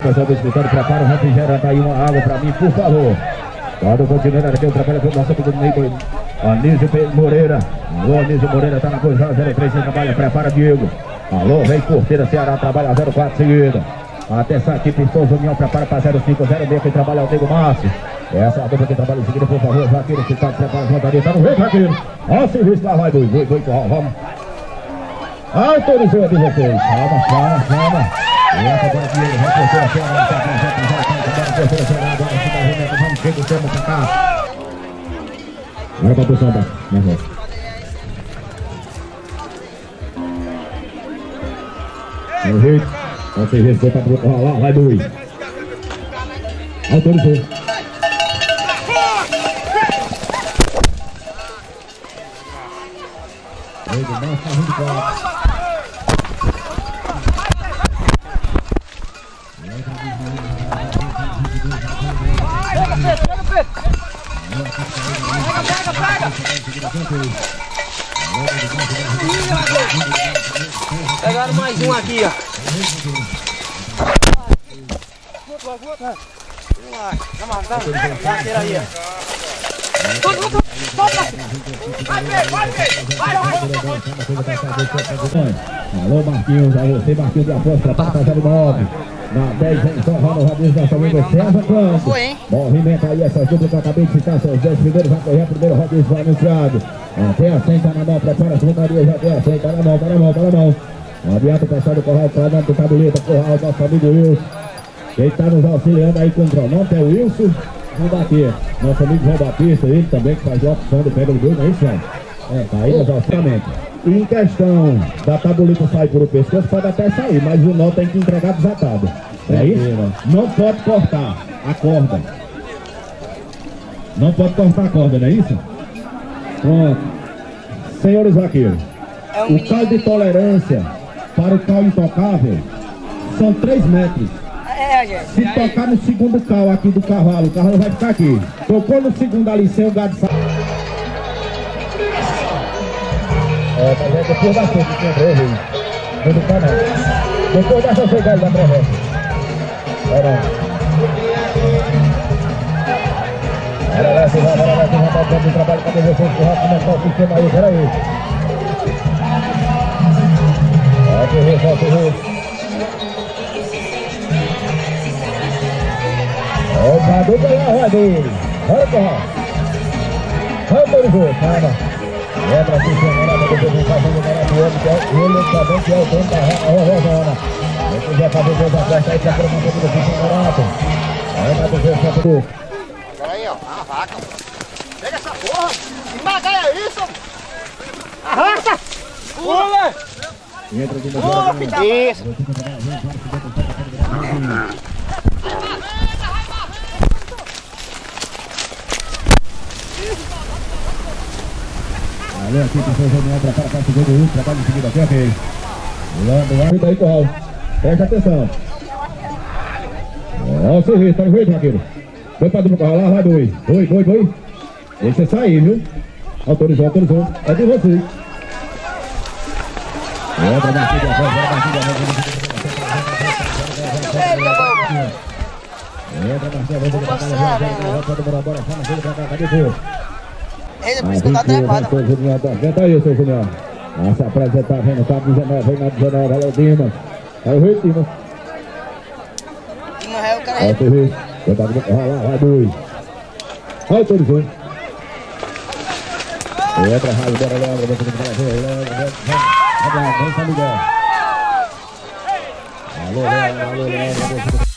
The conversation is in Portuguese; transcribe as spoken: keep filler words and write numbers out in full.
Pessoal disputando, prepara o refrigerante, tá aí uma água pra mim, por favor. Pode continuar aqui, o trabalho com o nosso amigo Nico, Anísio Moreira. Alô, Anísio Moreira, tá na posição zero três, trabalha, prepara Diego. Alô, vem Porteira, Ceará, trabalha zero quatro seguida. Atenção aqui, Pistols União, prepara para zero cinco, zero seis, quem trabalha é o Nego Márcio. Essa é a dupla que trabalha em seguida, por favor, Vaqueiro, que tá prepara a montaria, tá no meio, Vaqueiro. Ó o serviço lá, vai, Boi, Boi, Boi, vamos. Autorizou a dezesseis, calma, calma, calma. Essa agora Diego, vai Porteira, Ceará, vai Porteira, Ceará, agora se movimenta, vamos, chega o tempo pra cá. Vai pra posição, tá, na volta. No jeito, ó, serviço, tá pro outro lá, vai, Boi. Autorizou. Ele não está muito claro. Pega, Pedro, pega, Pedro. Pega, pega, pega. Pegaram mais um aqui, ó. Vai, vai, vai. Vamos lá, pega aí, ó. Vai, vai, vai. Alô, Marquinhos, a você, Marquinhos de Aposta, para zero nove. Na dez, vem só Ronald Rodrigues, nossa amiga César Quanto. Movimenta aí essas duplas que eu acabei de citar, são os dez primeiros, vai correr, primeiro Rodrigues vai anunciado. Até a cem, tá na mão, prepara as rondarias, já tem a cem, tá na mão, tá na mão, tá na mão. Adianta o pessoal do Corral, para nome do tabuleta, Corral, nosso amigo Wilson. Quem está nos auxiliando aí com o cronômetro é o Wilson. Vamos bater. Nosso amigo João Batista, ele também que faz a opção do pé do gol, não é isso, João? É, tá aí nos auxiliamentos. E em questão da tabuleta sair por o pescoço, pode até sair, mas o nó tem que entregar desatado. É isso? Não pode cortar a corda. Não pode cortar a corda, não é isso? Pronto. Senhores vaqueiros, o cal de tolerância para o cal intocável são três metros. Se tocar no segundo cal aqui do cavalo, o cavalo vai ficar aqui. Tocou no segundo ali, sem o gado sai. É, mas é depois da frente que entrou, viu? Não do canal. Depois dessa chegada da travessa. Era. Era lá, se vai, vai, vai, vai, vai, vai, trabalho, cadê vocês que vai começar o sistema aí, peraí. Ó, que isso, ó, que isso. Opa, dupla lá, Rodrigo. Bora, porra. Vamos, Dorival, calma. Lembra aqui, senhora, do Dorival fazendo o maravilhoso, que é ele também, que é o dono da Rosana. Quem quiser fazer dois atletas aí, procura uma coisa do campeonato. Aí vai dizer só tudo. Pera aí, ó, a vaca. Pega essa porra. Que magaia é isso? Arrasta. Pula. Entra de novo. Pula, filha. Isso. Alô, aqui, pessoal, reunião, prepara para o segundo uso, trabalho em seguida aqui, ok. Pulando lá, cuida aí, Corral. Presta atenção. Ó, o serviço, tá no jeito, vaqueiro. Foi pra dupla Corral lá, vai, Boi. Boi, Boi, Boi. Deixa você sair, viu? Autorizou, autorizou. É de você. É, pra baixo de avó, vai baixo de avó. É, pra baixo de avó, vai baixo de avó, pode bora, bora, fala, vem pra cá, cadê tu? Ele por isso que eu tava trepado. Vem aí, seu Junior. Nossa, apresenta, vem no cabo dezenove, vem na dezenove, valeu, Dimas. Aí o Rio, Dimas. Dimas é o cara. Olha o serviço. Vai lá, vai, dois. Autorizou. Entra, raio, bora, lembra, vem para o Brasil, vamos lá, vem São Miguel. Alô, Léo, alô, Léo,